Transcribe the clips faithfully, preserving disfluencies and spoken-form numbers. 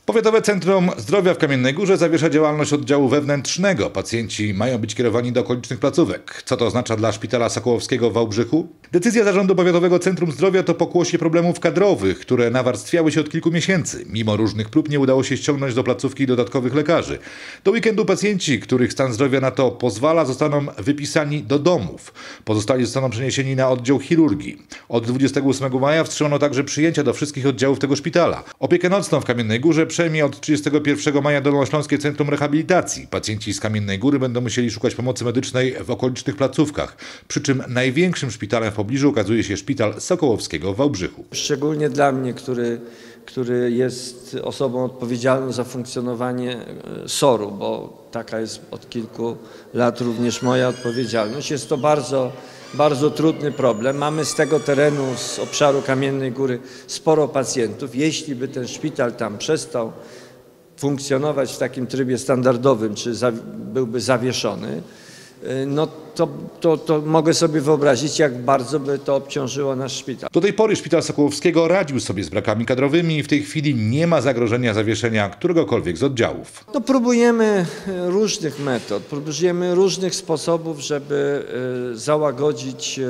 Powiatowe Centrum Zdrowia w Kamiennej Górze zawiesza działalność oddziału wewnętrznego. Pacjenci mają być kierowani do okolicznych placówek. Co to oznacza dla Szpitala Sokołowskiego w Wałbrzychu? Decyzja Zarządu Powiatowego Centrum Zdrowia to pokłosie problemów kadrowych, które nawarstwiały się od kilku miesięcy. Mimo różnych prób nie udało się ściągnąć do placówki dodatkowych lekarzy. Do weekendu pacjenci, których stan zdrowia na to pozwala, zostaną wypisani do domów. Pozostali zostaną przeniesieni na oddział chirurgii. Od dwudziestego ósmego maja wstrzymano także przyjęcia do wszystkich oddziałów tego szpitala. Opiekę nocną w Kamiennej Górze przejmie od trzydziestego pierwszego maja Dolnośląskie Centrum Rehabilitacji. Pacjenci z Kamiennej Góry będą musieli szukać pomocy medycznej w okolicznych placówkach. Przy czym największym szpitalem w pobliżu okazuje się Szpital Sokołowskiego w Wałbrzychu. Szczególnie dla mnie, który, który jest osobą odpowiedzialną za funkcjonowanie soru, bo taka jest od kilku lat również moja odpowiedzialność. Jest to bardzo, bardzo trudny problem. Mamy z tego terenu, z obszaru Kamiennej Góry sporo pacjentów. Jeśli by ten szpital tam przestał funkcjonować w takim trybie standardowym, czy za, byłby zawieszony, no to, to, to mogę sobie wyobrazić, jak bardzo by to obciążyło nasz szpital. Do tej pory Szpital Sokołowskiego radził sobie z brakami kadrowymi i w tej chwili nie ma zagrożenia zawieszenia któregokolwiek z oddziałów. No, próbujemy różnych metod, próbujemy różnych sposobów, żeby załagodzić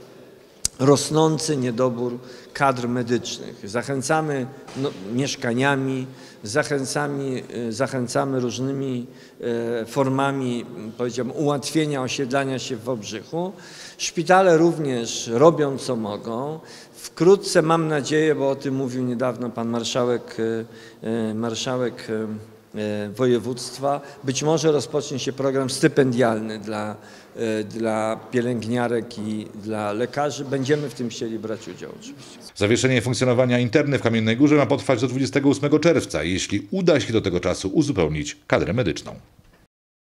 rosnący niedobór kadr medycznych. Zachęcamy no, mieszkaniami, zachęcamy, zachęcamy różnymi e, formami, powiedziałbym, ułatwienia osiedlania się w Wałbrzychu. Szpitale również robią co mogą. Wkrótce, mam nadzieję, bo o tym mówił niedawno pan marszałek, e, marszałek e, województwa, być może rozpocznie się program stypendialny dla, dla pielęgniarek i dla lekarzy. Będziemy w tym chcieli brać udział oczywiście. Zawieszenie funkcjonowania interny w Kamiennej Górze ma potrwać do dwudziestego ósmego czerwca, jeśli uda się do tego czasu uzupełnić kadrę medyczną.